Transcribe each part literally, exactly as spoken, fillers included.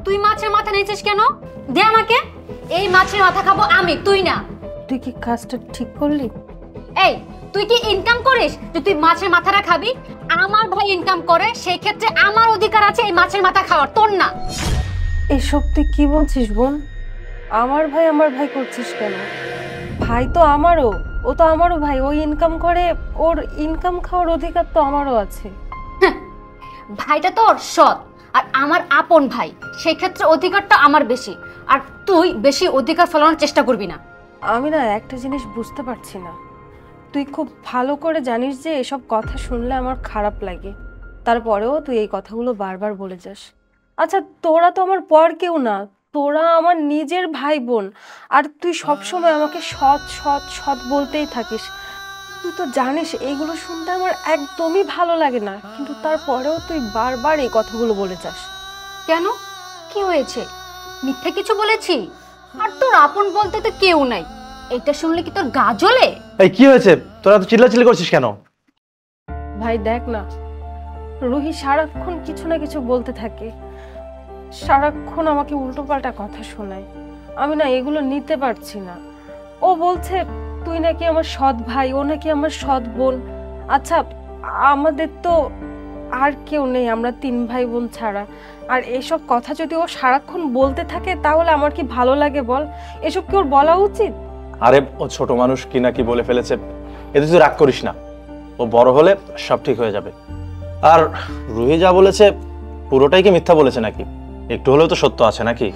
তুই মাছের মাথা নিয়েছিস কেন? দে আমাকে। এই মাছের মাথা খাবো আমি, তুই না। তুই কি কাজটা ঠিক করলি? এই তুই কি ইনকাম করিস যে তুই মাছের মাথাটা খাবি? আমার ভাই ইনকাম করে, সেই ক্ষেত্রে আমার অধিকার আছে এই মাছের মাথা খাওয়ার, তোর না। এসব তুই কি বলছিস বোন? আমার ভাই আমার ভাই করছিস কেন? ভাই তো আমারও, ও তো আমারও ভাই, ও ইনকাম করে, ওর ইনকাম খাওয়ার অধিকার তো আমারও আছে। ভাইটা তোর সৎ আর আমার আপন ভাই, সেই ক্ষেত্রে অধিকারটা আমার বেশি, আর তুই বেশি অধিকার ফলানোর চেষ্টা করবি না। আমি না একটা জিনিস বুঝতে পারছি না, তুই খুব ভালো করে জানিস যে এসব কথা শুনলে আমার খারাপ লাগে, তারপরেও তুই এই কথাগুলো বারবার বলে যাস। আচ্ছা তোরা তো আমার পর কেউ না, তোরা আমার নিজের ভাই বোন, আর তুই সবসময় আমাকে সৎ সৎ সৎ বলতেই থাকিস। তুই তো জানিস এইগুলো শুনতে আমার একদমই ভালো লাগে না, কিন্তু তারপরেও তুই বারবার এই কথাগুলো বলে যাস কেন? কি হয়েছে? মিথ্যা কিছু বলেছি? আর তোর আপন বলতে তো কেউ নাই, এটা শুনলে কি তোর গা জ্বলে? এই কি হয়েছে? তোরা তো চিল্লাচিল্লি করছিস কেন? ভাই দেখ না, রুহি সারাক্ষণ কিছু না কিছু বলতে থাকে, সারাক্ষণ আমাকে উল্টোপাল্টা কথা শোনায়। আমি না এগুলো নিতে পারছি না। ও বলছে তুই নাকি আমার সৎ ভাই, ও নাকি আমার সৎ বোন। আচ্ছা আমাদের তো আর কেউ নেই, আমরা তিন ভাই বোন ছাড়া। আর এসব কথা যদি ও সারাক্ষণ বলতে থাকে তাহলে আমার কি ভালো লাগে বল? এসব কি ওর বলা উচিত? আরে ও ছোট মানুষ, কি না কি বলে ফেলেছে, এতে তুই রাগ করিস না, ও বড় হলে সব ঠিক হয়ে যাবে। আর রুহি যা বলেছে পুরোটাই কি মিথ্যা বলেছে নাকি? একটু হলেও তো সত্য আছে নাকি?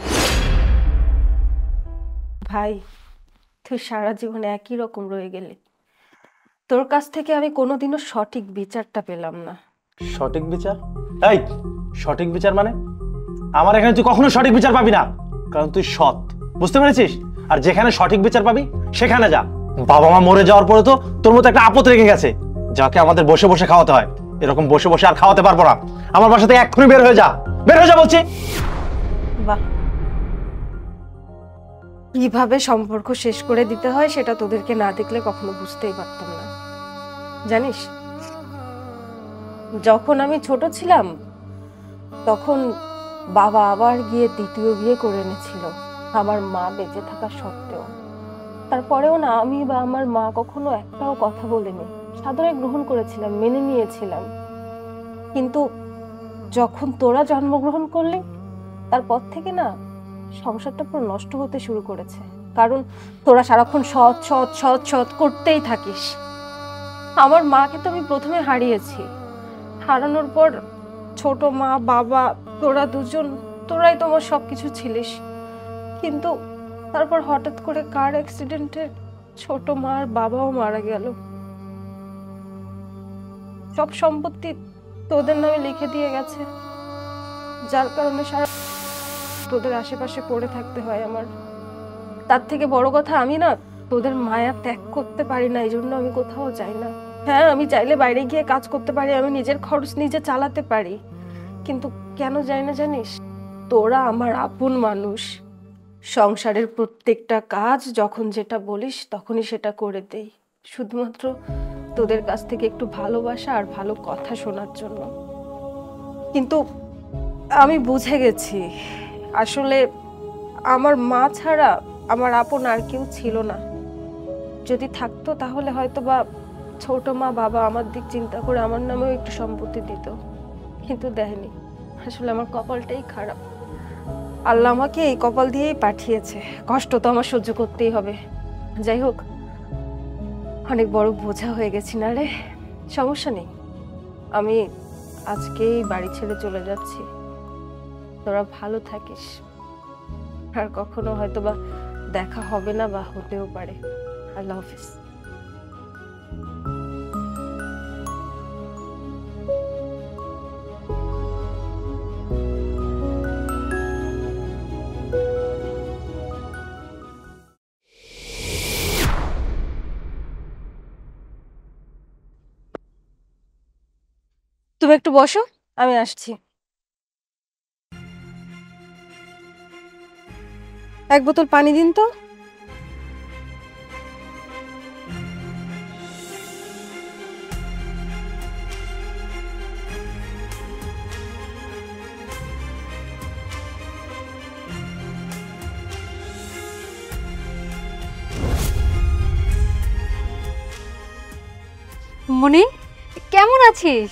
ভাই তুই সারা জীবনে একই রকম রয়ে গেলি, তোর কাছ থেকে আমি কোনোদিনও সঠিক বিচারটা পেলাম না। সঠিক বিচার? এই সঠিক বিচার মানে? আমার এখানে তুই কখনো সঠিক বিচার পাবি না, কারণ তুই সৎ, বুঝতে পেরেছিস? আর যেখানে সঠিক বিচার পাবি সেখানে যা। বাবা মা মরে যাওয়ার পরে তো তোর মতো একটা আপদ রেখে গেছে, যাকে আমাদের বসে বসে খাওয়াতে হয়। এরকম বসে বসে আর খাওয়াতে পারবো না। আমার বাসা থেকে এক্ষুনি বের হয়ে যা, বের হয়ে যা বলছি। বাহ, কিভাবে সম্পর্ক শেষ করে দিতে হয় সেটা তোদেরকে না দেখলে কখনো বুঝতেই পারতাম না। জানিস, যখন আমি ছোট ছিলাম তখন বাবা আবার গিয়ে দ্বিতীয় বিয়ে করে এনেছিল আমার মা বেঁচে থাকা সত্ত্বেও। তারপরেও না আমি বা আমার মা কখনো একটাও কথা বলিনি, সাদরে গ্রহণ করেছিলাম, মেনে নিয়েছিলাম। কিন্তু যখন তোরা জন্মগ্রহণ করলি তারপর থেকে না সংসারটা পুরো নষ্ট হতে শুরু করেছে, কারণ তোরা সারাক্ষণ সৎ সৎ সৎ সৎ করতেই থাকিস। আমার মাকে তো আমি প্রথমে হারিয়েছি, হারানোর পর ছোট মা বাবা তোরা দুজন, তোরাই তো আমার সবকিছু ছিলিস। কিন্তু তারপর হঠাৎ করে কার অ্যাক্সিডেন্টে ছোট মা আর বাবাও মারা গেল। সব সম্পত্তি তোদের নামে লিখে দিয়ে গেছে, যার কারণে সারা তোদের আশেপাশে পড়ে থাকতে হয় আমার। তার থেকে বড় কথা, আমি না তোদের মায়া ত্যাগ করতে পারি না, এই জন্য আমি কোথাও যাই না। হ্যাঁ আমি চাইলে বাইরে গিয়ে কাজ করতে পারি, আমি নিজের খরচ নিজে চালাতে পারি, কিন্তু কেন যাই না জানিস? তোরা আমার আপন মানুষ, সংসারের প্রত্যেকটা কাজ যখন যেটা বলিস তখনই সেটা করে দেই, শুধুমাত্র তোদের কাছ থেকে একটু ভালোবাসা আর ভালো কথা শোনার জন্য। কিন্তু আমি বুঝে গেছি আসলে আমার মা ছাড়া আমার আপন আর কেউ ছিল না। যদি থাকতো তাহলে হয়তো বা ছোট মা বাবা আমার দিক চিন্তা করে আমার নামেও একটু সম্পত্তি দিত, কিন্তু দেয়নি। আসলে আমার কপালটাই খারাপ, আল্লাহ আমাকে এই কপাল দিয়েই পাঠিয়েছে, কষ্ট তো আমার সহ্য করতেই হবে। যাই হোক, অনেক বড় বোঝা হয়ে গেছি না রে। সমস্যা নেই, আমি আজকেই বাড়ি ছেড়ে চলে যাচ্ছি, তোরা ভালো থাকিস। আর কখনো হয়তো বা দেখা হবে না বা হতেও পারে। আল্লাহ হাফিজ। তুমি একটু বসো, আমি আসছি। এক বোতল পানি দিন তো। আম্মুনি, কেমন আছিস?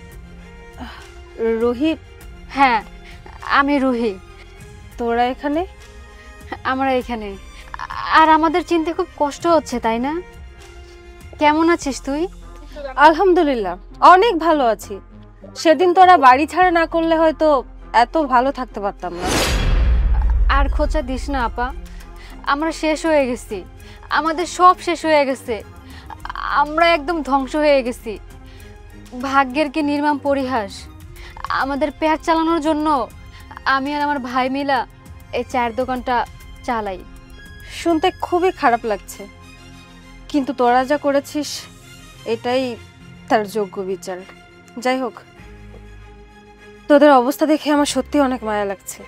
রুহি, হ্যাঁ, আমি রুহি। তোরা এখানে? আমরা এখানে। আর আমাদের চিনতে খুব কষ্ট হচ্ছে, তাই না? কেমন আছিস তুই? আলহামদুলিল্লাহ, অনেক ভালো আছি। সেদিন তোরা বাড়ি ছাড়া না করলে হয়তো এত ভালো থাকতে পারতাম না। আর খোঁচা দিস না আপা, আমরা শেষ হয়ে গেছি। আমাদের সব শেষ হয়ে গেছে। আমরা একদম ধ্বংস হয়ে গেছি। ভাগ্যের কি নির্মম পরিহাস। আমাদের পেট চালানোর জন্য আমি আর আমার ভাই মিলা এই চায়ের দোকানটা চালাই। শুনতে খুবই খারাপ লাগছে, কিন্তু তোরা যা করেছিস এটাই তার যোগ্য বিচার। যাই হোক, তোদের অবস্থা দেখে আমার সত্যি অনেক মায়া লাগছে।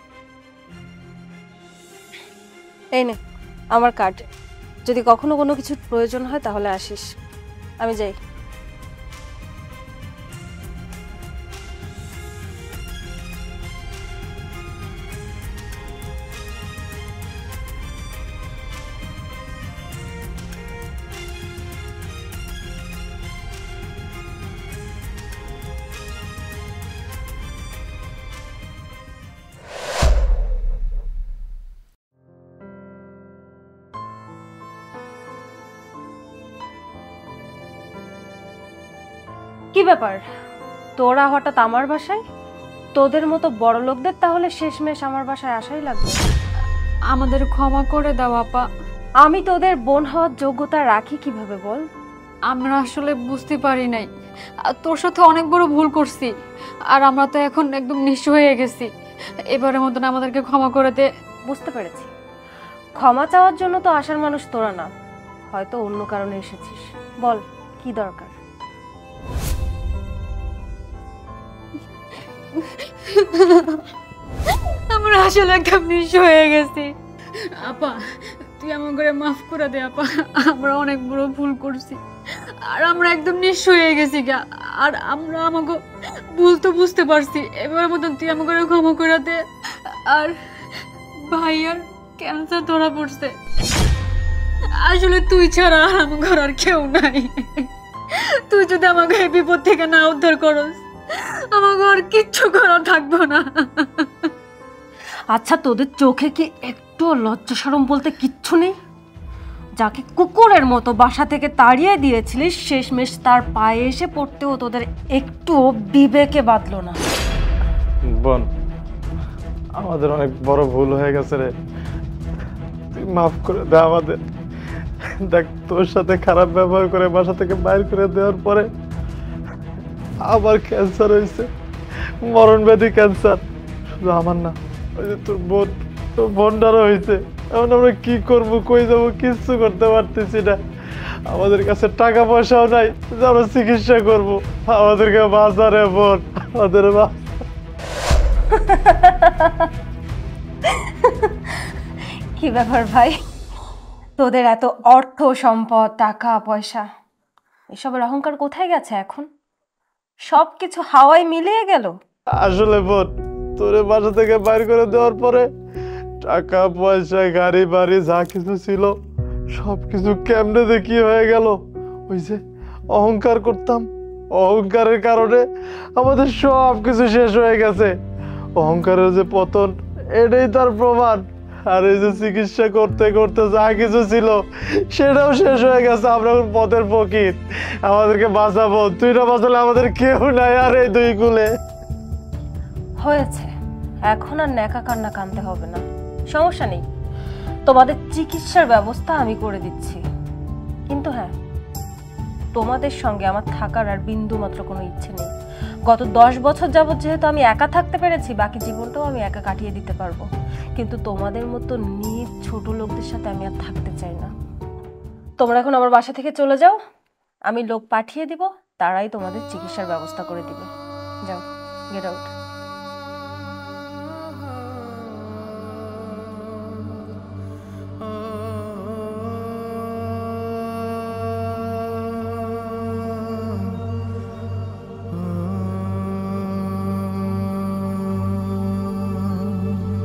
এই নে আমার কার্ড, যদি কখনো কোনো কিছুর প্রয়োজন হয় তাহলে আসিস। আমি যাই। কি ব্যাপার, তোরা হঠাৎ আমার বাসায়? তোদের মতো বড় লোকদের তাহলে শেষমেশ আমার বাসায় আসাই লাগবে। আমাদের ক্ষমা করে দাও আপা। আমি তোদের বোন হওয়ার যোগ্যতা রাখি কিভাবে বল? আমরা আসলে বুঝতে পারি নাই। আর তোর সাথে অনেক বড় ভুল করছি। আর আমরা তো এখন একদম নিঃস্ব হয়ে গেছি। এবারের মতন আমাদেরকে ক্ষমা করে দে। বুঝতে পেরেছি, ক্ষমা চাওয়ার জন্য তো আসার মানুষ তোরা না, হয়তো অন্য কারণে এসেছিস। বল কি দরকার? আমরা আসলে একদম নিঃস্ব হয়ে গেছি আপা। তুই আমার করে মাফ করে দে আপা। আমরা অনেক বড় ভুল করছি। আর আমরা একদম নিঃস্ব হয়ে গেছি গা। আর আমরা আমাকে ভুল তো বুঝতে পারছি। এবার মতন তুই আমার করে ক্ষমা করে দে। আর ভাইয়ার ক্যান্সার ধরা পড়ছে। আসলে তুই ছাড়া আর আমার ঘর আর কেউ নাই। তুই যদি আমাকে এই বিপদ থেকে না উদ্ধার করস, আমার ঘর কিচ্ছু করা থাকবো না। আচ্ছা, তোদের চোখে কি একটু লজ্জা শরম বলতে কিচ্ছু নেই? যাকে কুকুরের মতো বাসা থেকে তাড়িয়ে দিয়েছিলিস, শেষমেশ তার পায়ে এসে পড়তেও তোদের একটু বিবেকে বাঁধলো না। বোন, আমাদের অনেক বড় ভুল হয়ে গেছে রে, তুই মাফ করে দে আমাদের। দেখ, তোর সাথে খারাপ ব্যবহার করে বাসা থেকে বাইর করে দেওয়ার পরে আবার ক্যান্সার হয়েছে, মরণ ব্যাধি ক্যান্সার। শুধু আমার না, ওই যে তোর বোন, তোর বোনটারও হয়েছে। এখন আমরা কি করবো, কই যাবো, কিচ্ছু করতে পারতেছি না। আমাদের কাছে টাকা পয়সাও নাই যে আমরা চিকিৎসা করবো। আমাদেরকে বাঁচা রে বোন, আমাদের বাঁচা। কি ব্যাপার ভাই, তোদের এত অর্থ সম্পদ, টাকা পয়সা, এসবের অহংকার কোথায় গেছে এখন? সবকিছু হাওয়ায় মিলিয়ে গেল। আসলে বোন, তোরে বাসা থেকে বাইর করে দেওয়ার পরে টাকা পয়সা, গাড়ি বাড়ি যা কিছু ছিল সবকিছু কেমনে যে কি হয়ে গেল। ওই যে অহংকার করতাম, অহংকারের কারণে আমাদের সব কিছু শেষ হয়ে গেছে। অহংকারের যে পতন, এটাই তার প্রমাণ। আর এই যে চিকিৎসা করতে করতে যা কিছু ছিল সেটাও শেষ হয়ে গেছে। আমরা এখন পথের ফকির, আমাদেরকে বাঁচাবো। তুই না বাঁচালে আমাদের কেউ নাই আর এই দুই কুলে। হয়েছে, এখন আর ন্যাকা কান্না কানতে হবে না। সমস্যা নেই, তোমাদের চিকিৎসার ব্যবস্থা আমি করে দিচ্ছি। কিন্তু হ্যাঁ, তোমাদের সঙ্গে আমার থাকার আর বিন্দু মাত্র কোনো ইচ্ছে নেই। গত দশ বছর যাবৎ যেহেতু আমি একা থাকতে পেরেছি, বাকি জীবনটাও আমি একা কাটিয়ে দিতে পারবো। কিন্তু তোমাদের মতো নিজ ছোট লোকদের সাথে আমি আর থাকতে চাই না। তোমরা এখন আমার বাসা থেকে চলে যাও, আমি লোক পাঠিয়ে দিব, তারাই তোমাদের চিকিৎসার ব্যবস্থা করে দিবে। যাও, গেট আউট।